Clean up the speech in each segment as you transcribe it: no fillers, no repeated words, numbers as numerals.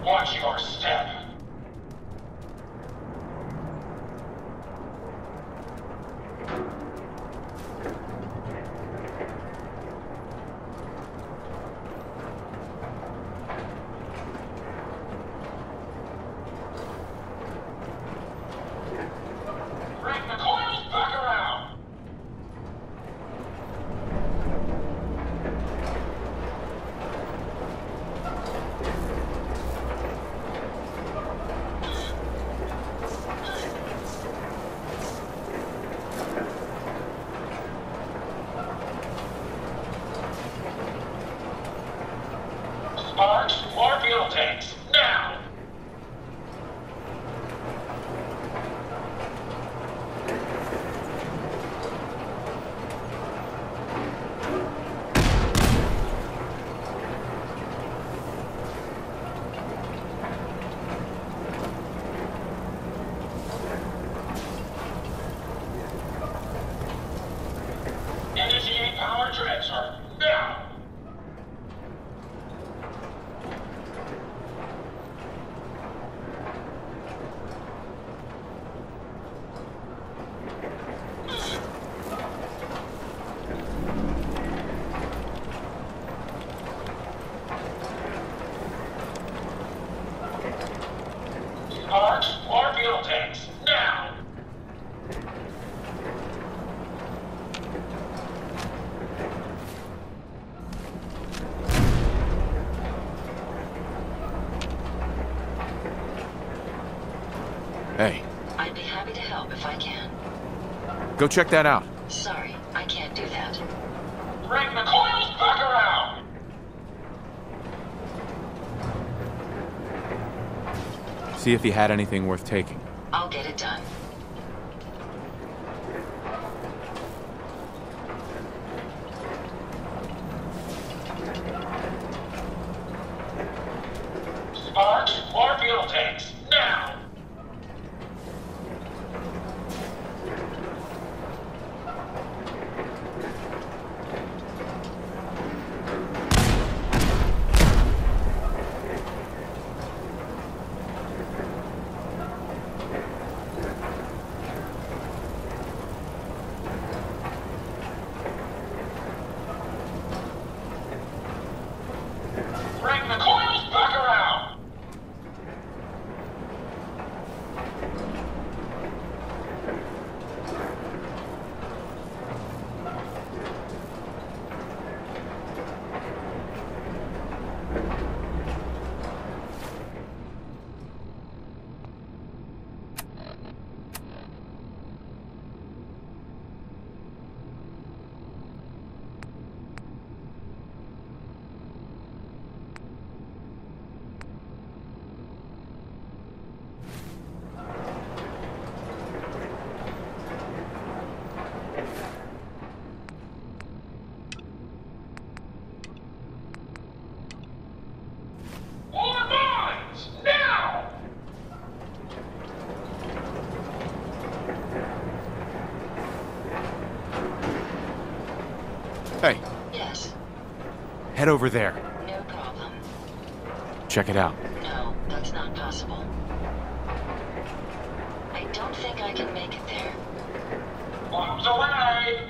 Watch your step. Bring the coils back around. Sparks, more fuel tanks, now! Initiate power transfer, now! Sparks, more fuel tanks, now! Hey, I'd be happy to help if I can. go check that out. Sorry, I can't do that. Bring the coils back around! See if he had anything worth taking. I'll get it done. Sparks, more fuel tanks, now! Bring the coils back around! More mines, now! Hey, Yes, head over there. no problem. Check it out. No, that's not possible. I don't think I can make it there. Bombs away!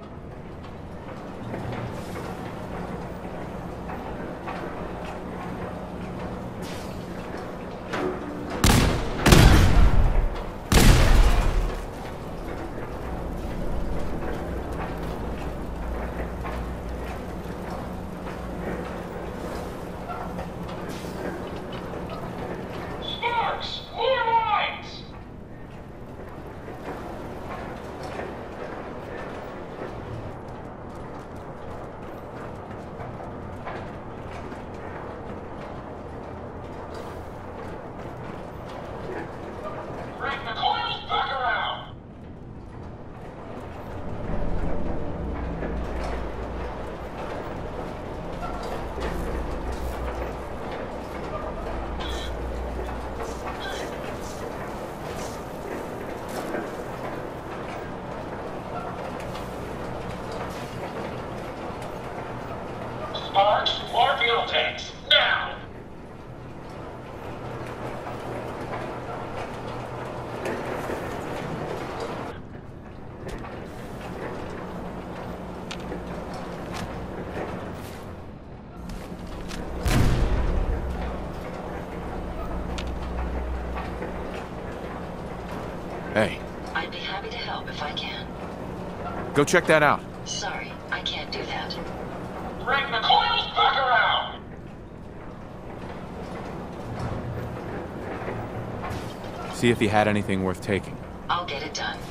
Sparks, more mines! Go check that out. Sorry, I can't do that. Bring the coils back around! See if he had anything worth taking. I'll get it done.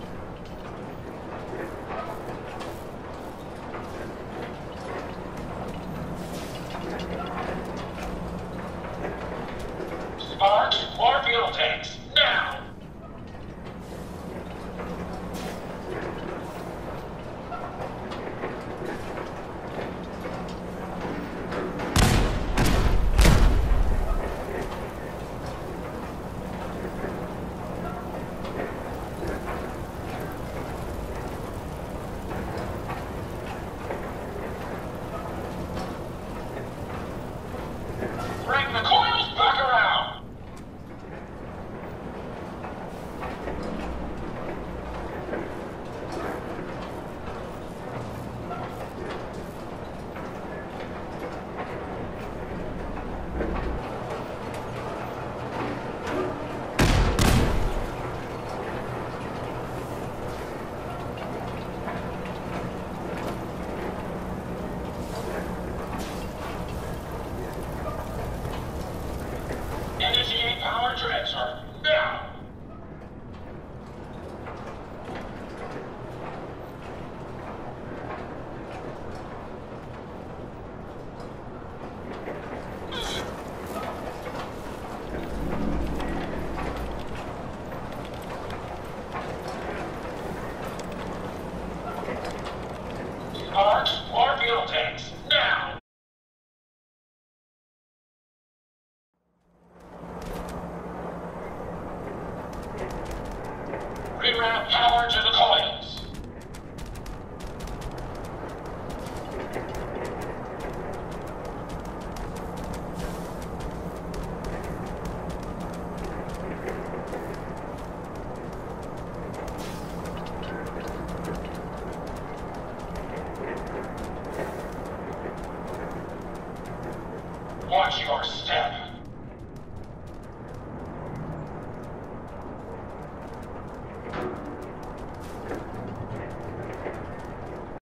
Sparks, more fuel tanks, now! Bring the coils back around! Initiate power transfer, now! Sparks, more fuel tanks, now! Reroute power to the coils. Watch your step.